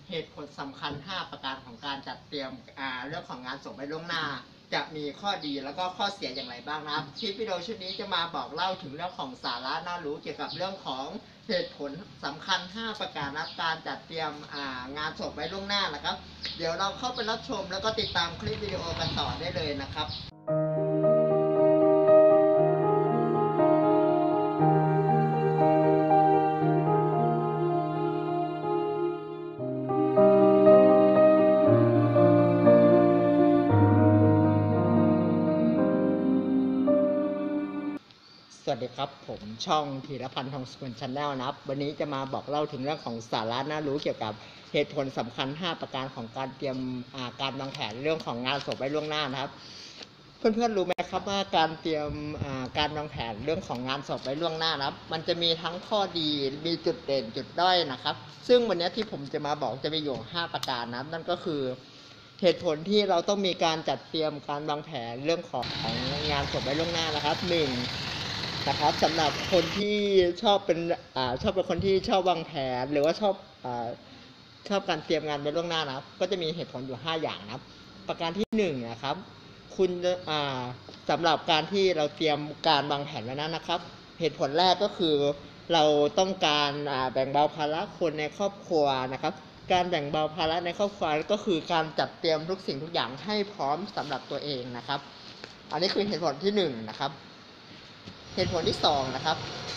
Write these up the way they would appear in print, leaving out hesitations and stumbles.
เหตุผลสำคัญ5ประการของการจัดเตรียมเรื่องของงานศพไว้ล่วงหน้าจะมีข้อดีแล้วก็ข้อเสียอย่างไรบ้างนะครับคลิปวิดีโอชุดนี้จะมาบอกเล่าถึงเรื่องของสาระน่ารู้เกี่ยวกับเรื่องของเหตุผลสำคัญ5ประการในการจัดเตรียมงานศพไว้ล่วงหน้านะครับเดี๋ยวเราเข้าไปรับชมแล้วก็ติดตามคลิปวิดีโอกันต่อได้เลยนะครับสวัสดีครับผมช่องธีรพันธ์ทองสกุลชาแนลนะครับวันนี้จะมาบอกเล่าถึงเรื่องของสาระน่ารู้เกี่ยวกับเหตุผลสำคัญ5ประการของการเตรียมการวางแผนเรื่องของงานศพไว้ล่วงหน้านะครับเพื่อนๆรู้ไหมครับว่าการเตรียมการวางแผนเรื่องของงานศพไว้ล่วงหน้านะครับมันจะมีทั้งข้อดีมีจุดเด่นจุดด้อยนะครับซึ่งวันนี้ที่ผมจะมาบอกจะมีอยู่5ประการนะครับนั่นก็คือเหตุผลที่เราต้องมีการจัดเตรียมการวางแผนเรื่องของงานศพไว้ล่วงหน้านะครับ1 นะครับสำหรับคนที่ชอบเป็นคนที่ชอบวางแผนหรือว่าชอบการเตรียมงานไว้ล่วงหน้านะครับก็จะมีเหตุผลอยู่5อย่างนะครับประการที่1นะครับคุณสำหรับการที่เราเตรียมการวางแผนไว้นั้นนะครับเหตุผลแรกก็คือเราต้องการแบ่งเบาภาระคนในครอบครัวนะครับการแบ่งเบาภาระในครอบครัวก็คือการจัดเตรียมทุกสิ่งทุกอย่างให้พร้อมสำหรับตัวเองนะครับอันนี้คือเหตุผลที่1นะครับเหตุผลที่2นะครับ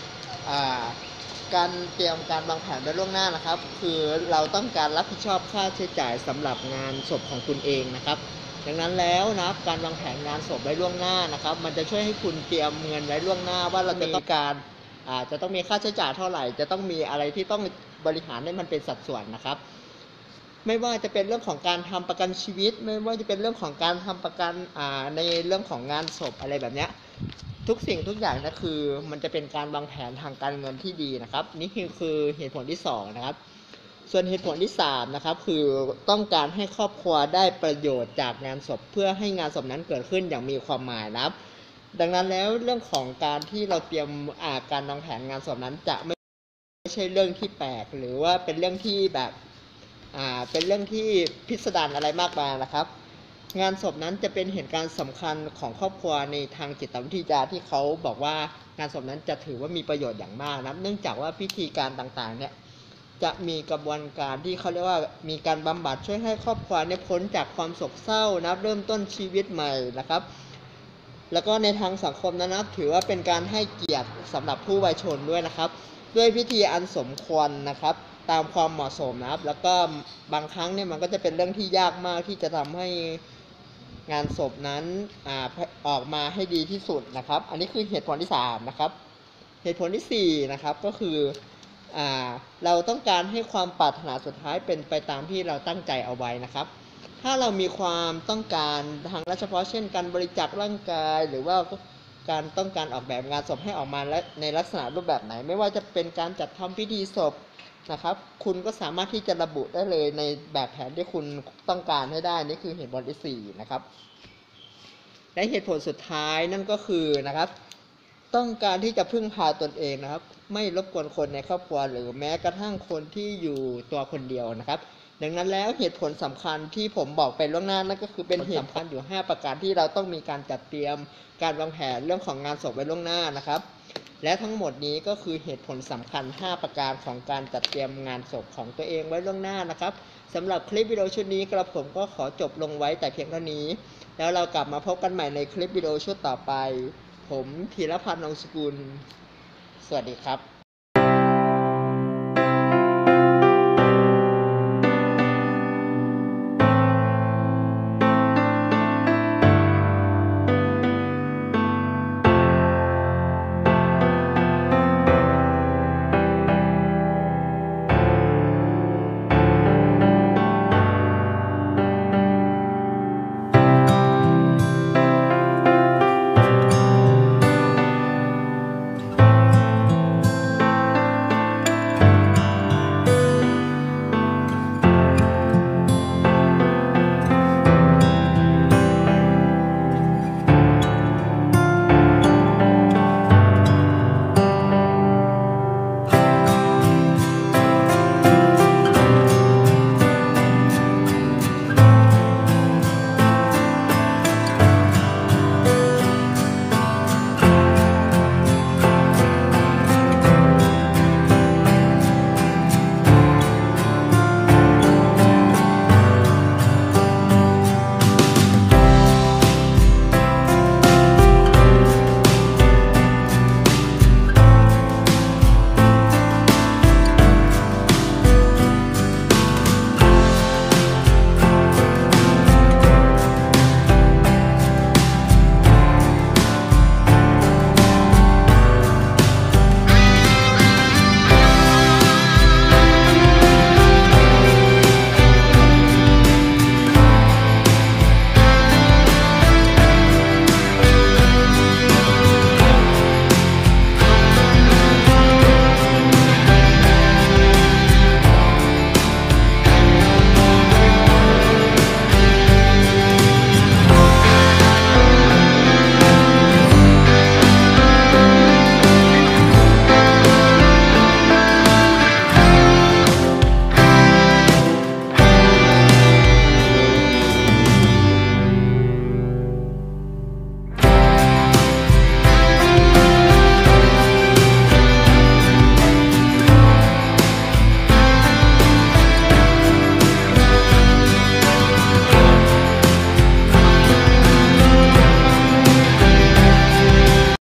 การเตรียมการวางแผนไว้ล่วงหน้านะครับคือเราต้องการรับผิดชอบค่าใช้จ่ายสำหรับงานศพของคุณเองนะครับดังนั้นแล้วนะครับการวางแผนงานศพไว้ล่วงหน้านะครับมันจะช่วยให้คุณเตรียมเงินไว้ล่วงหน้าว่าเราจะต้องการจะต้องมีค่าใช้จ่ายเท่าไหร่จะต้องมีอะไรที่ต้องบริหารให้มันเป็นสัดส่วนนะครับไม่ว่าจะเป็นเรื่องของการทำประกันชีวิตไม่ว่าจะเป็นเรื่องของการทำประกันในเรื่องของงานศพอะไรแบบนี้ทุกสิ่งทุกอย่างนะคือมันจะเป็นการวางแผนทางการเงินที่ดีนะครับนี่คือเหตุผลที่2นะครับส่วนเหตุผลที่3นะครับคือต้องการให้ครอบครัวได้ประโยชน์จากงานศพเพื่อให้งานศพนั้นเกิดขึ้นอย่างมีความหมายนะครับดังนั้นแล้วเรื่องของการที่เราเตรียมการวางแผนงานศพนั้นจะไม่ใช่เรื่องที่แปลกหรือว่าเป็นเรื่องที่แบบเป็นเรื่องที่พิสดารอะไรมากมายนะครับงานศพนั้นจะเป็นเหตุการณ์สำคัญของครอบครัวในทางจิตวิทยาที่เขาบอกว่างานศพนั้นจะถือว่ามีประโยชน์อย่างมากนะเนื่องจากว่าพิธีการต่างๆเนี่ยจะมีกระบวนการที่เขาเรียกว่ามีการบำบัดช่วยให้ครอบครัวเนี่ยพ้นจากความโศกเศร้านะเริ่มต้นชีวิตใหม่นะครับแล้วก็ในทางสังคมนั้นถือว่าเป็นการให้เกียรติสำหรับผู้วายชนด้วยนะครับด้วยพิธีอันสมควรนะครับตามความเหมาะสมนะครับแล้วก็บางครั้งเนี่ยมันก็จะเป็นเรื่องที่ยากมากที่จะทำให้งานศพนั้นออกมาให้ดีที่สุดนะครับอันนี้คือเหตุผลที่3นะครับเหตุผลที่4นะครับก็คือเราต้องการให้ความปรารถนาสุดท้ายเป็นไปตามที่เราตั้งใจเอาไว้นะครับถ้าเรามีความต้องการทางเฉพาะเช่นการบริจาคร่างกายหรือว่าการต้องการออกแบบงานศพให้ออกมาในลักษณะรูปแบบไหนไม่ว่าจะเป็นการจัดทำพิธีศพนะครับคุณก็สามารถที่จะระบุได้เลยในแบบแผนที่คุณต้องการให้ได้นี่คือเหตุผลที่4นะครับและเหตุผลสุดท้ายนั่นก็คือนะครับต้องการที่จะพึ่งพาตนเองนะครับไม่รบกวนคนในครอบครัวหรือแม้กระทั่งคนที่อยู่ตัวคนเดียวนะครับดังนั้นแล้วเหตุผลสำคัญที่ผมบอกไปล่วงหน้านั่นก็คือเป็นเหตุสำคัญอยู่5ประการที่เราต้องมีการจัดเตรียมการวางแผนเรื่องของงานศพไว้ล่วงหน้านะครับและทั้งหมดนี้ก็คือเหตุผลสำคัญ5ประการของการจัดเตรียมงานศพของตัวเองไว้ล่วงหน้านะครับสำหรับคลิปวิดีโอชุดนี้กระผมก็ขอจบลงไว้แต่เพียงเท่านี้แล้วเรากลับมาพบกันใหม่ในคลิปวิดีโอชุดต่อไปผมธีรพันธ์ ทองสกุลสวัสดีครับ